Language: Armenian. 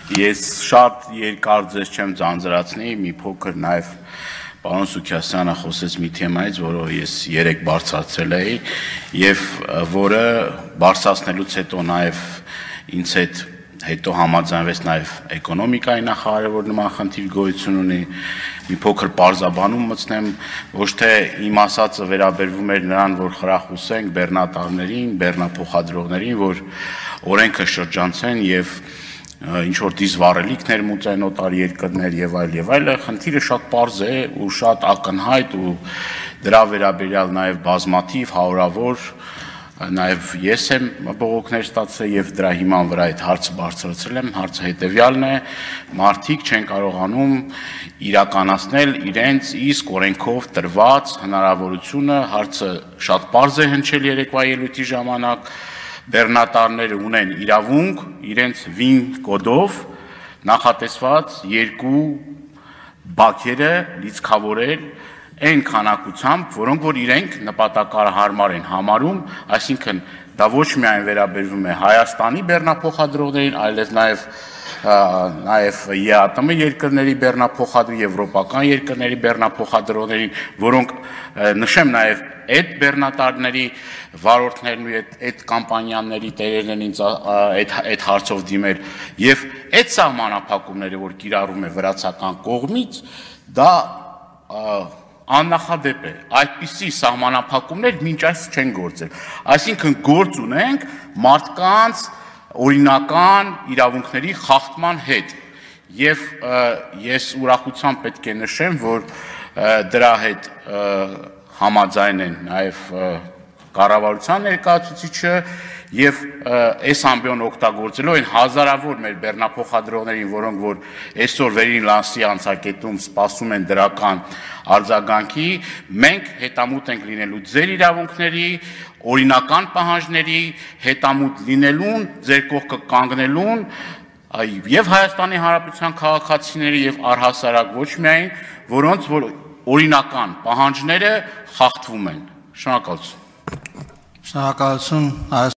Ես շատ երկար ձեզ չեմ ձանձրացնի, մի փոքր նաև պարոն Սուքիասյանը խոսեց մի թեմայից, որը ես երեք բարձրացրել էի եւ որը բարձրացնելուց հետո նաև ինձ հետո համաձայնվեց նաև էկոնոմիկայի նախարարը, որ նման խնդիր գոյություն ունի, մի փոքր պարզաբանում մտցնեմ, ոչ թե իմ ասածը վերաբերվում էր նրան, որ խրախուսենք բեռնատարներին, բեռնափոխադրողներին, որ օրենքը շրջանցեն եւ ինչ որ դիզվառելիքներ մուծեն օտար երկրներ եւ այլը, խնդիրը շատ պարզ է ու շատ ակնհայտ ու դրա վերաբերյալ նաեւ բազմաթիվ հարյուրավոր նաեւ ես եմ բողոքներ ստացել եւ դրա հիման վրա այդ հարցը բարձրացրել եմ, հարցը հետեւյալն է, մարդիկ չեն կարողանում իրականացնել իրենց իսկ օրենքով տրված հնարավորությունը, հարցը շատ պարզ է հնչել երեկվա ելույթի ժամանակ, բեռնատարները ունեն իրավունք իրենց վին կոդով նախատեսված երկու բակերը լիցքավորել այն քանակությամբ, որոնք որ իրենք նպատակահարմար են համարում, այսինքն դա ոչ միայն վերաբերվում է Հայաստանի բեռնափոխադրողներին, այլև նաև ԵԱՏՄ երկրների բեռնափոխադրող, եվրոպական երկրների բեռնափոխադրողներին, որոնք նշեմ նաև այդ բեռնատարների վարորդներն ու այդ կամպանիաների տերերն են ինձ այդ հարցով դիմել եւ այդ սահմանափակումները, որ կիրառում է վրացական կողմից, դա աննախադեպ է, այդպիսի սահմանափակումներ մինչ այս չեն գործել, այսինքն գործ ունենք մարդկանց օրինական իրավունքների խախտման հետ եւ ես ուրախությամբ պետք է նշեմ, որ դրա հետ համաձայն են նաև կառավարության ներկայացուցիչը եւ այս ամբիոն օգտագործելով այն հազարավոր մեր բեռնափոխադրողներին, որոնք որ այսօր վերին լանսի անցակետում սպասում են դրական արձագանքի, մենք հետամուտ ենք լինելու ձեր իրավունքների, օրինական պահանջների, հետամուտ լինելուն, ձեր կողքը կանգնելուն եւ Հայաստանի Հանրապետության քաղաքացիների եւ առհասարակ ոչ միայն, որոնց որ օրինական պահանջները խախտվում են։ Շնորհակալություն։ Շնորհակալություն։